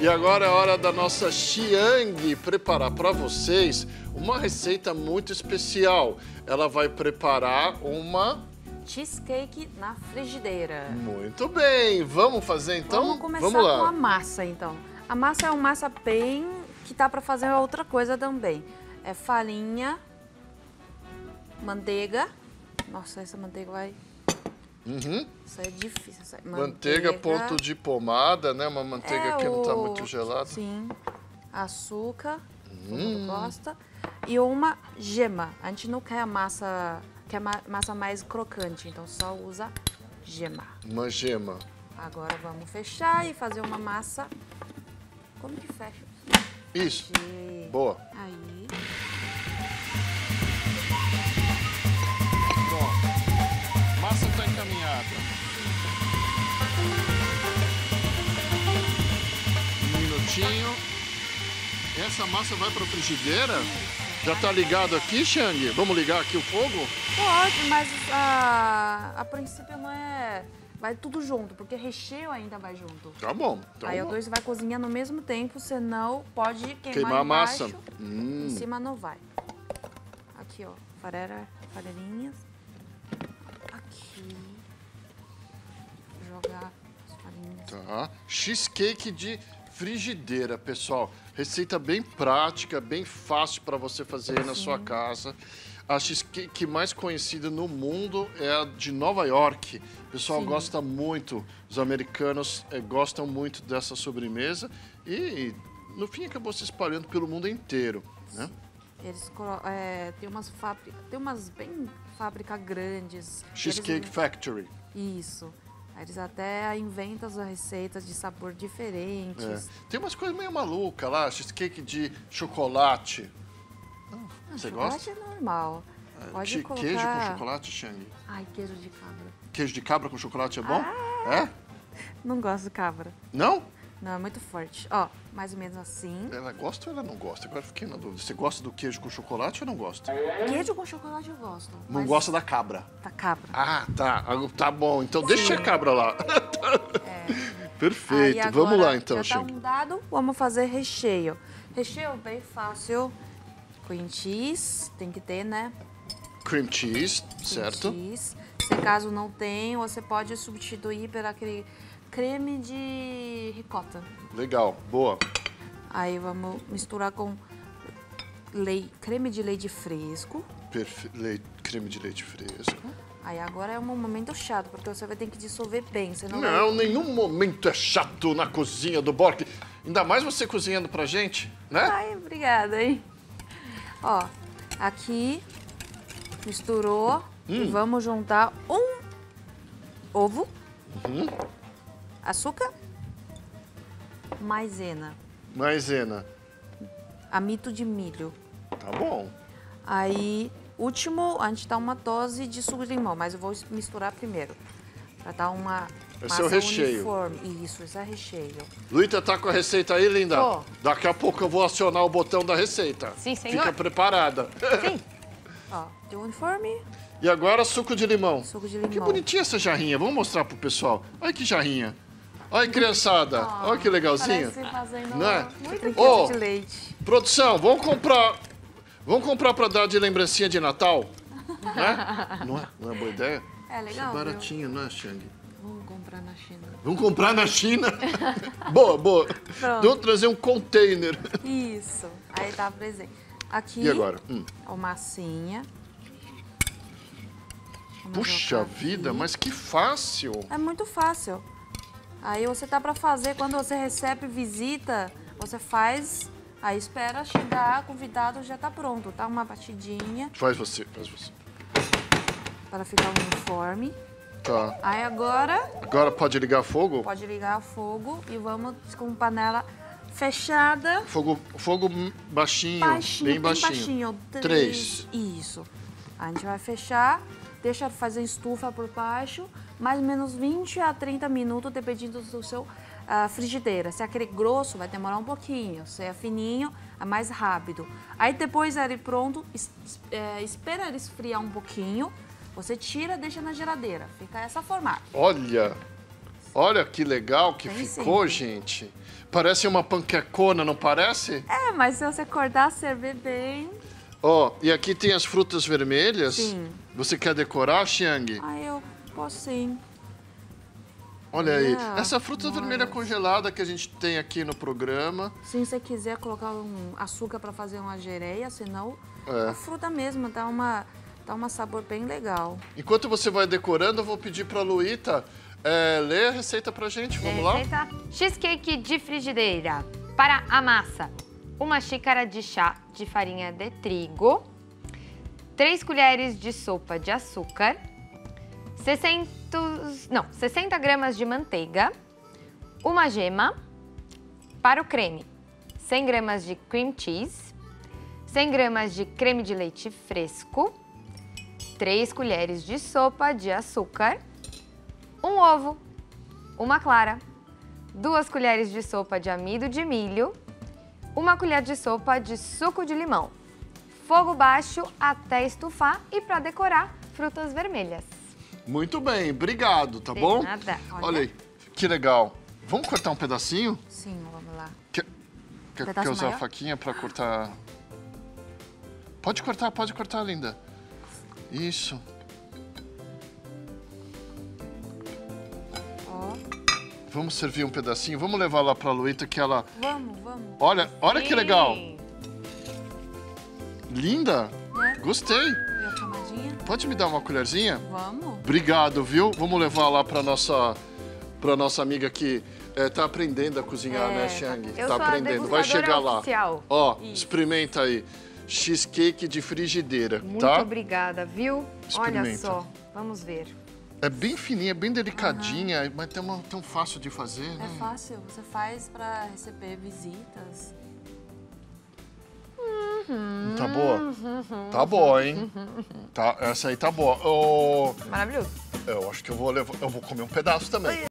E agora é hora da nossa Xiang preparar para vocês uma receita muito especial. Ela vai preparar uma cheesecake na frigideira. Muito bem, vamos fazer então? Vamos começar com a massa então. A massa é uma massa bem que dá para fazer outra coisa também. É farinha, manteiga. Nossa, essa manteiga vai... Isso é difícil. Manteiga ponto de pomada, né? Uma manteiga que não está muito gelada. Sim. Açúcar, como gosta. E uma gema. A gente não quer a massa, quer massa mais crocante, então só usa gema. Uma gema. Agora vamos fechar e fazer uma massa. Como que fecha? Isso. Aqui. Boa. Aí. Bom, massa está encaminhada. Um minutinho. Essa massa vai para a frigideira? Já está ligado aqui, Xiang? Vamos ligar aqui o fogo? Pode, mas a princípio não é... Vai tudo junto, porque recheio ainda vai junto. Tá bom. Então aí o dois vai cozinhar no mesmo tempo, senão pode queimar a massa. Embaixo, em cima não vai. Aqui, ó, farinhas. Aqui. Jogar as farinhas. Tá. Cheesecake de frigideira, pessoal. Receita bem prática, bem fácil para você fazer aí na sua casa. A cheesecake mais conhecida no mundo é a de Nova York. O pessoal gosta muito, os americanos gostam muito dessa sobremesa e no fim acabou se espalhando pelo mundo inteiro, né? Eles tem umas bem fábricas grandes. Cheesecake Factory. Isso. Eles até inventam as receitas de sabor diferentes. Tem umas coisas meio malucas lá, cheesecake de chocolate. Você gosta? Chocolate é normal. Pode colocar... Queijo com chocolate, Xiang? Ai, queijo de cabra. Queijo de cabra com chocolate é bom? É? Não gosto de cabra. Não? Não, é muito forte. Ó, mais ou menos assim. Ela gosta ou ela não gosta? Agora fiquei na dúvida. Você gosta do queijo com chocolate ou não gosta? Queijo com chocolate eu gosto. Não gosta da cabra? Da cabra. Ah, tá. Tá bom. Então deixa a cabra lá. Perfeito. Aí, vamos lá então, já tá Xiang. dado, vamos fazer recheio. Recheio bem fácil. Cream cheese, tem que ter, né? Cream cheese, certo? Cream cheese. Se caso não tem, você pode substituir por aquele creme de ricota. Legal, boa. Aí vamos misturar com creme de leite fresco. Creme de leite fresco. Aí agora é um momento chato, porque você vai ter que dissolver bem. Senão Não, nenhum momento é chato na cozinha do Bork. Ainda mais você cozinhando pra gente, né? Ai, obrigada, hein? Ó, aqui misturou e vamos juntar um ovo, açúcar, maisena, amido de milho. Tá bom. Aí, último, a gente dá uma dose de suco de limão, mas eu vou misturar primeiro, para dar uma Esse é o recheio. Uniforme. Isso, esse é recheio. Luíta, tá com a receita aí, linda? Tô. Daqui a pouco eu vou acionar o botão da receita. Sim, senhor. Fica preparada. Sim. Ó, deu uniforme. E agora suco de limão. Suco de limão. Que bonitinha essa jarrinha. Vamos mostrar pro pessoal. Olha que jarrinha. Olha, criançada. Olha que legalzinha. Parece fazendo Não é? brinquedo de leite. Produção, vamos comprar para dar de lembrancinha de Natal? Né? Não é boa ideia? É legal, Isso é baratinho, não é, Xiang? Vamos comprar na China. Vamos comprar na China? Boa, boa. Vamos trazer um container. Isso. Aí tá presente. Aqui. E agora? A massinha. Vamos Puxa vida, aqui. mas que fácil. É muito fácil. Aí você tá pra fazer, quando você recebe visita, você faz, aí espera chegar, convidado já tá pronto, tá? Uma batidinha. Faz você. Para ficar uniforme. Tá. Aí agora... Agora pode ligar fogo? Pode ligar o fogo e vamos com panela fechada. Fogo baixinho, bem baixinho. 3. Isso. A gente vai fechar, deixa fazer estufa por baixo, mais ou menos 20 a 30 minutos, dependendo do seu frigideira. Se é aquele grosso, vai demorar um pouquinho. Se é fininho, é mais rápido. Aí depois ele pronto, espera ele esfriar um pouquinho, você tira, deixa na geladeira. Fica essa formato. Olha, Olha que legal que Bem ficou, simples. gente. Parece uma panquecona, não parece? É, mas se você cortar, servir bem... Ó, e aqui tem as frutas vermelhas. Sim. Você quer decorar, Xiang? Ah, eu posso sim. Olha aí. Yeah, Essa fruta vermelha congelada que a gente tem aqui no programa. Se você quiser colocar um açúcar para fazer uma gereia, senão É. a fruta mesmo dá uma sabor bem legal. Enquanto você vai decorando, eu vou pedir pra Luíta ler a receita pra gente. Vamos lá? Receita cheesecake de frigideira. Para a massa, 1 xícara de chá de farinha de trigo, 3 colheres de sopa de açúcar, 60 gramas de manteiga, uma gema. Para o creme, 100 gramas de cream cheese, 100 gramas de creme de leite fresco, 3 colheres de sopa de açúcar, um ovo, uma clara, 2 colheres de sopa de amido de milho, 1 colher de sopa de suco de limão. Fogo baixo até estufar e para decorar, frutas vermelhas. Muito bem, obrigado, tá De bom? nada. Olha aí, que legal. Vamos cortar um pedacinho? Sim, vamos lá. Quer Pedaço usar a maior? faquinha pra cortar? Pode cortar, linda. Isso. Ó, Vamos servir um pedacinho. Vamos levar lá pra Luíta que ela... vamos. Olha que legal. Sim. Linda. Né? Gostei. E a camadinha? Pode me dar uma colherzinha? Vamos. Obrigado, viu? Vamos levar lá pra nossa amiga que tá aprendendo a cozinhar, né, Xiang? Eu Tá sou a aprendendo. Vai chegar degustadora lá. oficial. Ó, Isso. experimenta aí. Cheesecake de frigideira, Muito tá? obrigada, viu? Olha Experimenta. só, vamos ver. É bem fininha, bem delicadinha, mas tão fácil de fazer, É né? fácil, você faz para receber visitas. Tá boa? Tá boa, hein? Tá, essa aí tá boa. Maravilhoso. Eu acho que eu vou comer um pedaço também.